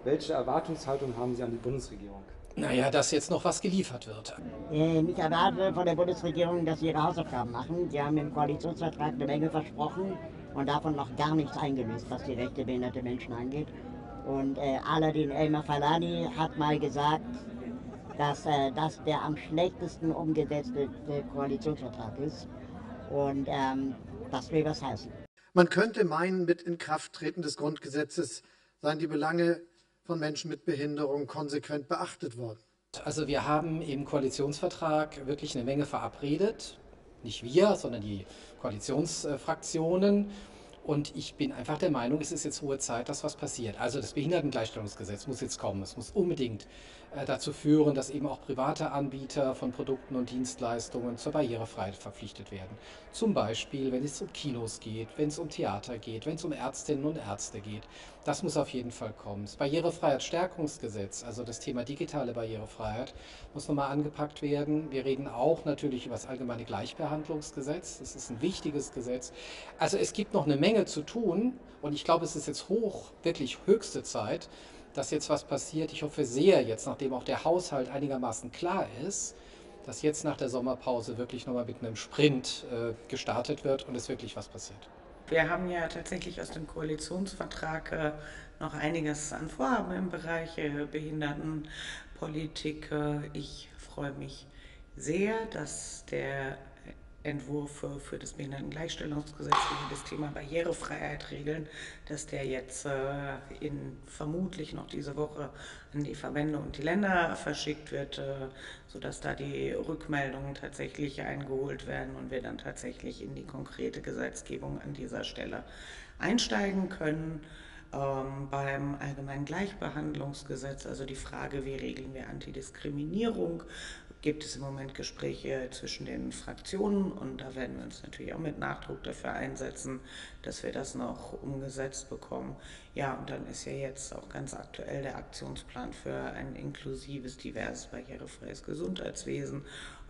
Welche Erwartungshaltung haben Sie an die Bundesregierung? Naja, dass jetzt noch was geliefert wird. Ich erwarte von der Bundesregierung, dass sie ihre Hausaufgaben machen. Sie haben im Koalitionsvertrag eine Menge versprochen und davon noch gar nichts eingelöst, was die Rechte behinderter Menschen angeht. Und Aladin Elmafalani hat mal gesagt, dass das der am schlechtesten umgesetzte Koalitionsvertrag ist. Und das will was heißen. Man könnte meinen, mit Inkrafttreten des Grundgesetzes seien die Belange von Menschen mit Behinderung konsequent beachtet worden. Also wir haben im Koalitionsvertrag wirklich eine Menge verabredet. Nicht wir, sondern die Koalitionsfraktionen. Und ich bin einfach der Meinung, es ist jetzt hohe Zeit, dass was passiert. Also das Behindertengleichstellungsgesetz muss jetzt kommen. Es muss unbedingt dazu führen, dass eben auch private Anbieter von Produkten und Dienstleistungen zur Barrierefreiheit verpflichtet werden. Zum Beispiel, wenn es um Kinos geht, wenn es um Theater geht, wenn es um Ärztinnen und Ärzte geht. Das muss auf jeden Fall kommen. Das Barrierefreiheitsstärkungsgesetz, also das Thema digitale Barrierefreiheit, muss nochmal angepackt werden. Wir reden auch natürlich über das allgemeine Gleichbehandlungsgesetz. Das ist ein wichtiges Gesetz. Also es gibt noch eine Menge zu tun und ich glaube, es ist jetzt wirklich höchste Zeit, dass jetzt was passiert. Ich hoffe sehr jetzt, nachdem auch der Haushalt einigermaßen klar ist, dass jetzt nach der Sommerpause wirklich nochmal mit einem Sprint gestartet wird und es wirklich was passiert. Wir haben ja tatsächlich aus dem Koalitionsvertrag noch einiges an Vorhaben im Bereich Behindertenpolitik. Ich freue mich sehr, dass der Entwurf für das Behindertengleichstellungsgesetz, wie das Thema Barrierefreiheit regeln, dass der jetzt vermutlich noch diese Woche an die Verbände und die Länder verschickt wird, sodass da die Rückmeldungen tatsächlich eingeholt werden und wir dann tatsächlich in die konkrete Gesetzgebung an dieser Stelle einsteigen können. Beim Allgemeinen Gleichbehandlungsgesetz, also die Frage, wie regeln wir Antidiskriminierung, gibt es im Moment Gespräche zwischen den Fraktionen und da werden wir uns natürlich auch mit Nachdruck dafür einsetzen, dass wir das noch umgesetzt bekommen. Ja, und dann ist ja jetzt auch ganz aktuell der Aktionsplan für ein inklusives, diverses, barrierefreies Gesundheitswesen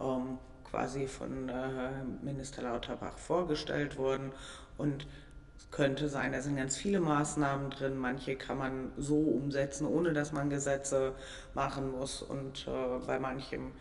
quasi von Minister Lauterbach vorgestellt worden und könnte sein, da sind ganz viele Maßnahmen drin. Manche kann man so umsetzen, ohne dass man Gesetze machen muss. Und bei manchem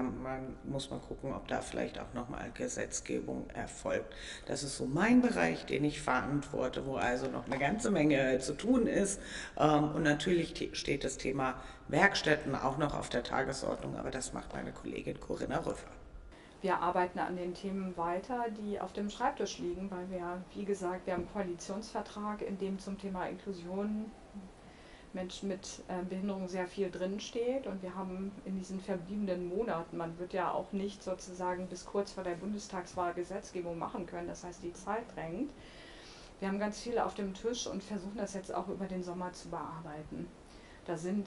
muss man gucken, ob da vielleicht auch nochmal Gesetzgebung erfolgt. Das ist so mein Bereich, den ich verantworte, wo also noch eine ganze Menge zu tun ist. Und natürlich steht das Thema Werkstätten auch noch auf der Tagesordnung, aber das macht meine Kollegin Corinna Rüffer. Wir arbeiten an den Themen weiter, die auf dem Schreibtisch liegen, weil wir, wie gesagt, wir haben einen Koalitionsvertrag, in dem zum Thema Inklusion Menschen mit Behinderung sehr viel drinsteht und wir haben in diesen verbliebenen Monaten, man wird ja auch nicht sozusagen bis kurz vor der Bundestagswahl Gesetzgebung machen können, das heißt die Zeit drängt. Wir haben ganz viele auf dem Tisch und versuchen das jetzt auch über den Sommer zu bearbeiten. Da sind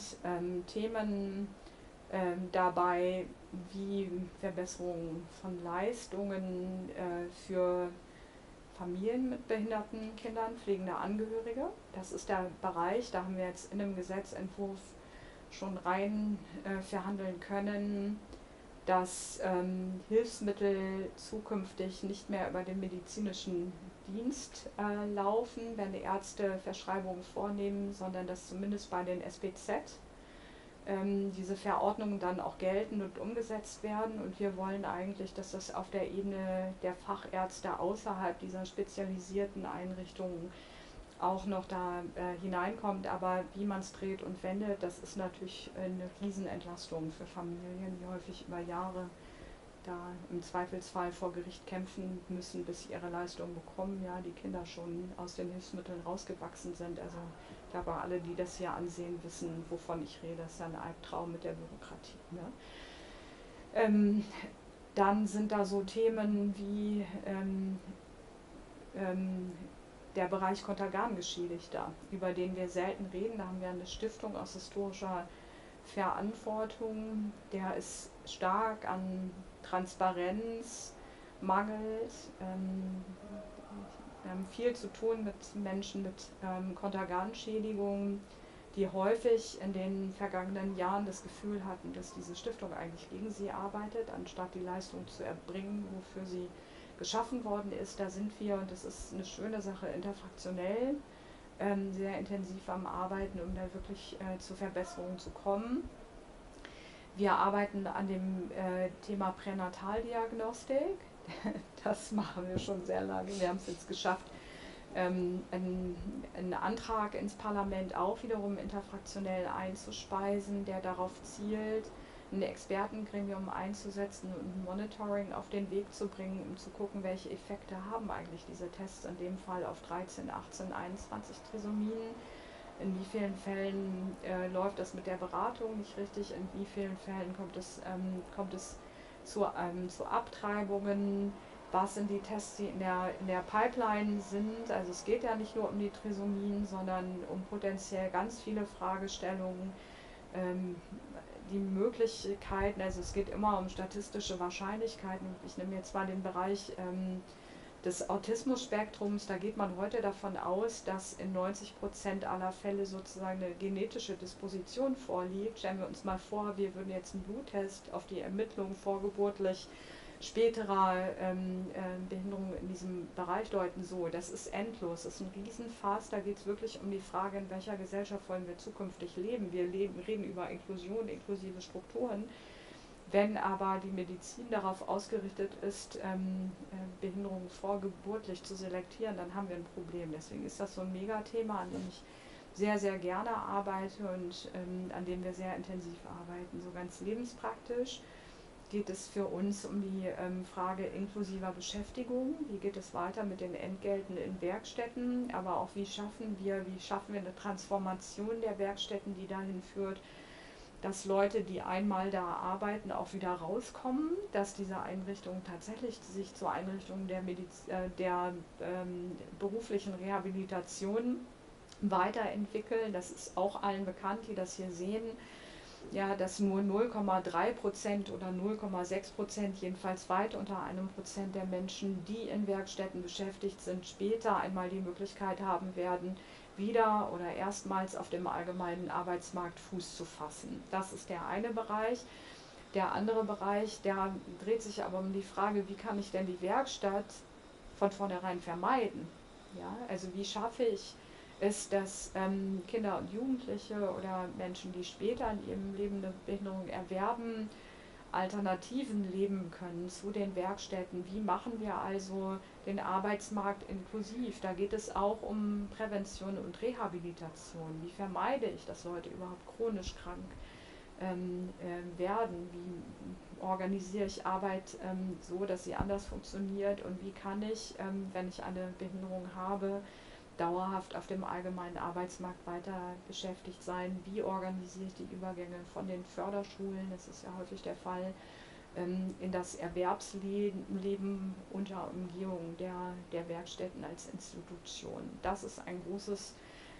Themen dabei, wie Verbesserung von Leistungen für Familien mit behinderten Kindern, pflegende Angehörige. Das ist der Bereich, da haben wir jetzt in dem Gesetzentwurf schon rein verhandeln können, dass Hilfsmittel zukünftig nicht mehr über den medizinischen Dienst laufen, wenn die Ärzte Verschreibungen vornehmen, sondern dass zumindest bei den SBZ diese Verordnungen dann auch gelten und umgesetzt werden. Und wir wollen eigentlich, dass das auf der Ebene der Fachärzte außerhalb dieser spezialisierten Einrichtungen auch noch da hineinkommt. Aber wie man es dreht und wendet, das ist natürlich eine Riesenentlastung für Familien, die häufig über Jahre da im Zweifelsfall vor Gericht kämpfen müssen, bis sie ihre Leistung bekommen, ja, die Kinder schon aus den Hilfsmitteln rausgewachsen sind. Also ich glaube, alle, die das hier ansehen, wissen, wovon ich rede. Das ist ja ein Albtraum mit der Bürokratie. Ne? Dann sind da so Themen wie der Bereich Kontergan-Geschädigter, über den wir selten reden. Da haben wir eine Stiftung aus historischer Verantwortung. Der ist stark an Transparenz mangelt. Wir haben viel zu tun mit Menschen mit Kontergan-Schädigungen, die häufig in den vergangenen Jahren das Gefühl hatten, dass diese Stiftung eigentlich gegen sie arbeitet, anstatt die Leistung zu erbringen, wofür sie geschaffen worden ist. Da sind wir, und das ist eine schöne Sache, interfraktionell sehr intensiv am Arbeiten, um da wirklich zu Verbesserungen zu kommen. Wir arbeiten an dem Thema Pränataldiagnostik. Das machen wir schon sehr lange. Wir haben es jetzt geschafft, einen Antrag ins Parlament auch wiederum interfraktionell einzuspeisen, der darauf zielt, ein Expertengremium einzusetzen und ein Monitoring auf den Weg zu bringen, um zu gucken, welche Effekte haben eigentlich diese Tests in dem Fall auf 13, 18, 21 Trisomien. In wie vielen Fällen läuft das mit der Beratung nicht richtig, in wie vielen Fällen kommt es zu Abtreibungen, was sind die Tests, die in der Pipeline sind. Also es geht ja nicht nur um die Trisomien, sondern um potenziell ganz viele Fragestellungen, die Möglichkeiten, also es geht immer um statistische Wahrscheinlichkeiten. Ich nehme jetzt mal den Bereich des Autismus-Spektrums, da geht man heute davon aus, dass in 90% aller Fälle sozusagen eine genetische Disposition vorliegt. Stellen wir uns mal vor, wir würden jetzt einen Bluttest auf die Ermittlung vorgeburtlich späterer Behinderungen in diesem Bereich deuten. So, das ist endlos, das ist ein Riesenfass, da geht es wirklich um die Frage, in welcher Gesellschaft wollen wir zukünftig leben. Wir reden über Inklusion, inklusive Strukturen. Wenn aber die Medizin darauf ausgerichtet ist, Behinderungen vorgeburtlich zu selektieren, dann haben wir ein Problem. Deswegen ist das so ein Megathema, an dem ich sehr, sehr gerne arbeite und an dem wir sehr intensiv arbeiten. So ganz lebenspraktisch geht es für uns um die Frage inklusiver Beschäftigung. Wie geht es weiter mit den Entgelten in Werkstätten, aber auch wie schaffen wir eine Transformation der Werkstätten, die dahin führt, dass Leute, die einmal da arbeiten, auch wieder rauskommen, dass diese Einrichtungen tatsächlich sich zur Einrichtung der beruflichen Rehabilitation weiterentwickeln. Das ist auch allen bekannt, die das hier sehen, ja, dass nur 0,3% oder 0,6%, jedenfalls weit unter 1% der Menschen, die in Werkstätten beschäftigt sind, später einmal die Möglichkeit haben werden, wieder oder erstmals auf dem allgemeinen Arbeitsmarkt Fuß zu fassen. Das ist der eine Bereich. Der andere Bereich, der dreht sich aber um die Frage, wie kann ich denn die Werkstatt von vornherein vermeiden? Ja, also wie schaffe ich es, dass Kinder und Jugendliche oder Menschen, die später in ihrem Leben eine Behinderung erwerben, Alternativen leben können zu den Werkstätten. Wie machen wir also den Arbeitsmarkt inklusiv? Da geht es auch um Prävention und Rehabilitation. Wie vermeide ich, dass Leute überhaupt chronisch krank werden? Wie organisiere ich Arbeit so, dass sie anders funktioniert? Und wie kann ich, wenn ich eine Behinderung habe, dauerhaft auf dem allgemeinen Arbeitsmarkt weiter beschäftigt sein? Wie organisiere ich die Übergänge von den Förderschulen, das ist ja häufig der Fall, in das Erwerbsleben unter Umgehung der Werkstätten als Institution? Das ist ein großes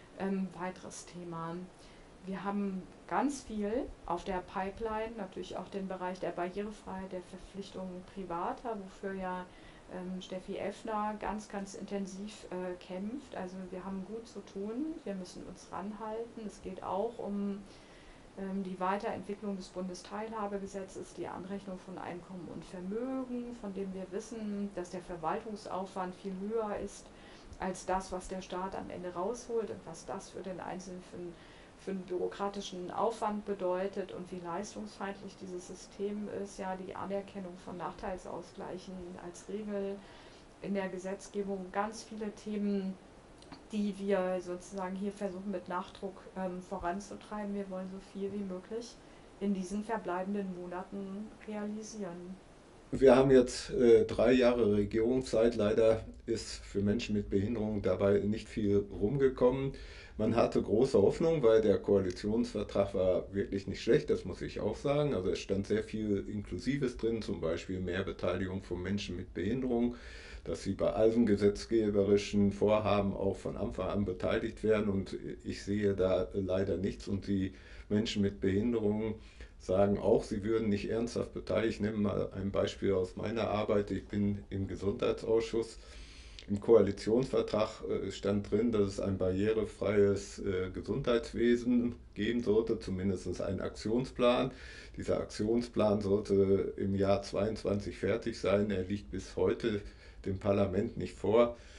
weiteres Thema. Wir haben ganz viel auf der Pipeline, natürlich auch den Bereich der Barrierefreiheit, der Verpflichtungen privater, wofür ja Steffi Effner ganz, ganz intensiv kämpft. Also wir haben gut zu tun, wir müssen uns ranhalten. Es geht auch um die Weiterentwicklung des Bundesteilhabegesetzes, die Anrechnung von Einkommen und Vermögen, von dem wir wissen, dass der Verwaltungsaufwand viel höher ist als das, was der Staat am Ende rausholt und was das für den Einzelnen für einen bürokratischen Aufwand bedeutet und wie leistungsfeindlich dieses System ist. Ja, die Anerkennung von Nachteilsausgleichen als Regel in der Gesetzgebung, ganz viele Themen, die wir sozusagen hier versuchen mit Nachdruck voranzutreiben. Wir wollen so viel wie möglich in diesen verbleibenden Monaten realisieren. Wir haben jetzt 3 Jahre Regierungszeit. Leider ist für Menschen mit Behinderung dabei nicht viel rumgekommen. Man hatte große Hoffnung, weil der Koalitionsvertrag war wirklich nicht schlecht, das muss ich auch sagen. Also es stand sehr viel Inklusives drin, zum Beispiel mehr Beteiligung von Menschen mit Behinderung, dass sie bei allen gesetzgeberischen Vorhaben auch von Anfang an beteiligt werden. Und ich sehe da leider nichts. Und die Menschen mit Behinderung sagen auch, sie würden nicht ernsthaft beteiligt. Ich nehme mal ein Beispiel aus meiner Arbeit. Ich bin im Gesundheitsausschuss. Im Koalitionsvertrag stand drin, dass es ein barrierefreies Gesundheitswesen geben sollte, zumindest einen Aktionsplan. Dieser Aktionsplan sollte im Jahr 2022 fertig sein. Er liegt bis heute dem Parlament nicht vor.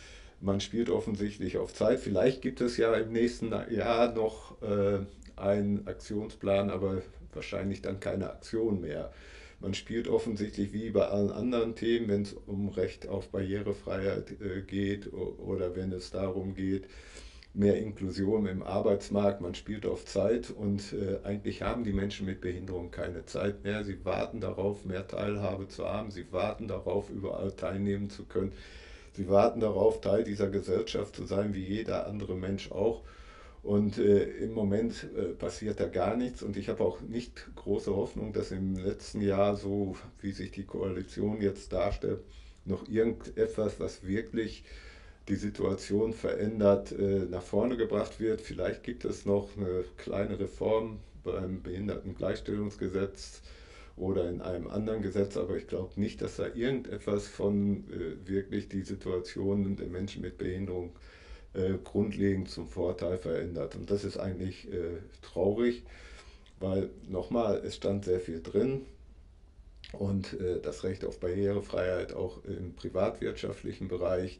Man spielt offensichtlich auf Zeit. Vielleicht gibt es ja im nächsten Jahr noch einen Aktionsplan, aber wahrscheinlich dann keine Aktion mehr. Man spielt offensichtlich wie bei allen anderen Themen, wenn es um Recht auf Barrierefreiheit geht oder wenn es darum geht, mehr Inklusion im Arbeitsmarkt. Man spielt auf Zeit und eigentlich haben die Menschen mit Behinderung keine Zeit mehr. Sie warten darauf, mehr Teilhabe zu haben. Sie warten darauf, überall teilnehmen zu können. Sie warten darauf, Teil dieser Gesellschaft zu sein, wie jeder andere Mensch auch. Und im Moment passiert da gar nichts. Und ich habe auch nicht große Hoffnung, dass im letzten Jahr, so wie sich die Koalition jetzt darstellt, noch irgendetwas, was wirklich die Situation verändert, nach vorne gebracht wird. Vielleicht gibt es noch eine kleine Reform beim Behindertengleichstellungsgesetz oder in einem anderen Gesetz, aber ich glaube nicht, dass da irgendetwas von wirklich die Situation der Menschen mit Behinderung grundlegend zum Vorteil verändert. Und das ist eigentlich traurig, weil nochmal, es stand sehr viel drin und das Recht auf Barrierefreiheit auch im privatwirtschaftlichen Bereich,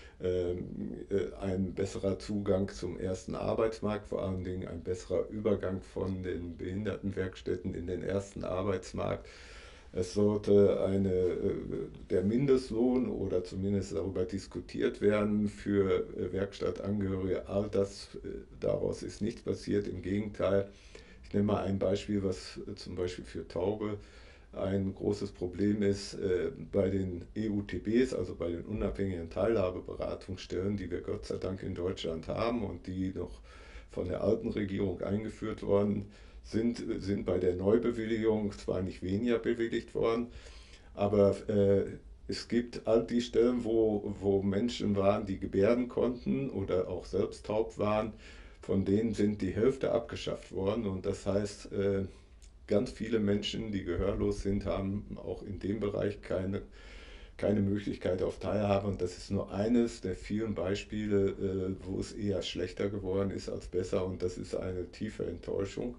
ein besserer Zugang zum ersten Arbeitsmarkt, vor allen Dingen ein besserer Übergang von den Behindertenwerkstätten in den ersten Arbeitsmarkt. Es sollte der Mindestlohn oder zumindest darüber diskutiert werden für Werkstattangehörige. All das, daraus ist nichts passiert, im Gegenteil. Ich nehme mal ein Beispiel, was zum Beispiel für Taube ein großes Problem ist bei den EUTBs, also bei den unabhängigen Teilhabeberatungsstellen, die wir Gott sei Dank in Deutschland haben und die noch von der alten Regierung eingeführt worden sind bei der Neubewilligung zwar nicht weniger bewilligt worden, aber es gibt all die Stellen, wo Menschen waren, die gebärden konnten oder auch selbst taub waren, von denen sind die Hälfte abgeschafft worden und das heißt, ganz viele Menschen, die gehörlos sind, haben auch in dem Bereich keine Möglichkeit auf Teilhabe. Und das ist nur eines der vielen Beispiele, wo es eher schlechter geworden ist als besser. Und das ist eine tiefe Enttäuschung.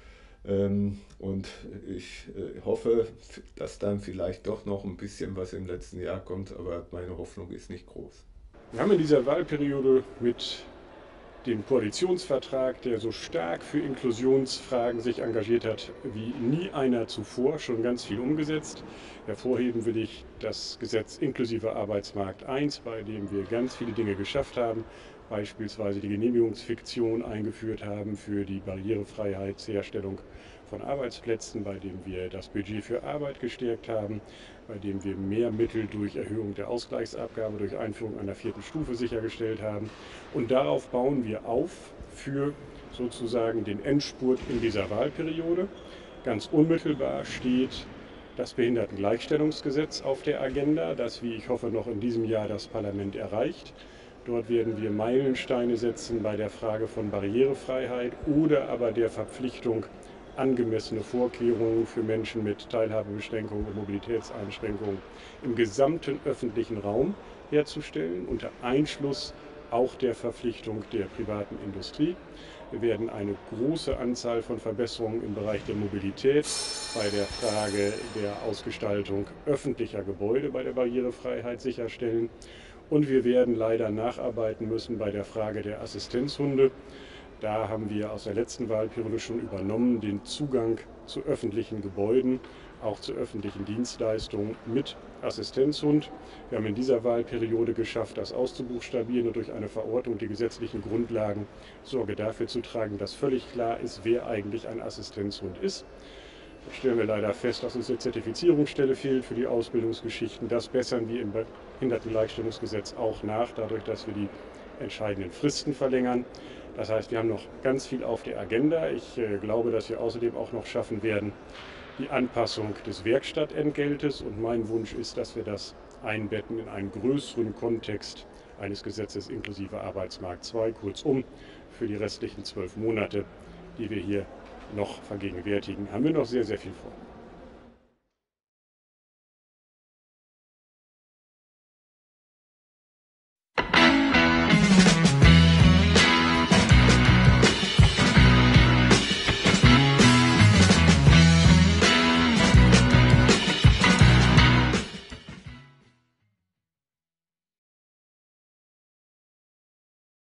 Und ich hoffe, dass dann vielleicht doch noch ein bisschen was im letzten Jahr kommt. Aber meine Hoffnung ist nicht groß. Wir haben in dieser Wahlperiode mit dem Koalitionsvertrag, der so stark für Inklusionsfragen sich engagiert hat wie nie einer zuvor, schon ganz viel umgesetzt. Hervorheben will ich das Gesetz inklusive Arbeitsmarkt I, bei dem wir ganz viele Dinge geschafft haben, beispielsweise die Genehmigungsfiktion eingeführt haben für die Barrierefreiheitsherstellung von Arbeitsplätzen, bei dem wir das Budget für Arbeit gestärkt haben, bei dem wir mehr Mittel durch Erhöhung der Ausgleichsabgabe, durch Einführung einer 4. Stufe sichergestellt haben. Und darauf bauen wir auf für sozusagen den Endspurt in dieser Wahlperiode. Ganz unmittelbar steht das Behindertengleichstellungsgesetz auf der Agenda, das, wie ich hoffe, noch in diesem Jahr das Parlament erreicht. Dort werden wir Meilensteine setzen bei der Frage von Barrierefreiheit oder aber der Verpflichtung, angemessene Vorkehrungen für Menschen mit Teilhabebeschränkungen und Mobilitätseinschränkungen im gesamten öffentlichen Raum herzustellen, unter Einschluss auch der Verpflichtung der privaten Industrie. Wir werden eine große Anzahl von Verbesserungen im Bereich der Mobilität, bei der Frage der Ausgestaltung öffentlicher Gebäude bei der Barrierefreiheit sicherstellen. Und wir werden leider nacharbeiten müssen bei der Frage der Assistenzhunde. Da haben wir aus der letzten Wahlperiode schon übernommen, den Zugang zu öffentlichen Gebäuden, auch zu öffentlichen Dienstleistungen mit Assistenzhund. Wir haben in dieser Wahlperiode geschafft, das auszubuchstabieren und durch eine Verordnung die gesetzlichen Grundlagen Sorge dafür zu tragen, dass völlig klar ist, wer eigentlich ein Assistenzhund ist. Da stellen wir leider fest, dass uns eine Zertifizierungsstelle fehlt für die Ausbildungsgeschichten. Das bessern wir im Behindertengleichstellungsgesetz auch nach, dadurch, dass wir die entscheidenden Fristen verlängern. Das heißt, wir haben noch ganz viel auf der Agenda. Ich glaube, dass wir außerdem auch noch schaffen werden, die Anpassung des Werkstattentgeltes. Und mein Wunsch ist, dass wir das einbetten in einen größeren Kontext eines Gesetzes inklusive Arbeitsmarkt II, kurzum für die restlichen 12 Monate, die wir hier noch vergegenwärtigen, haben wir noch sehr, sehr viel vor.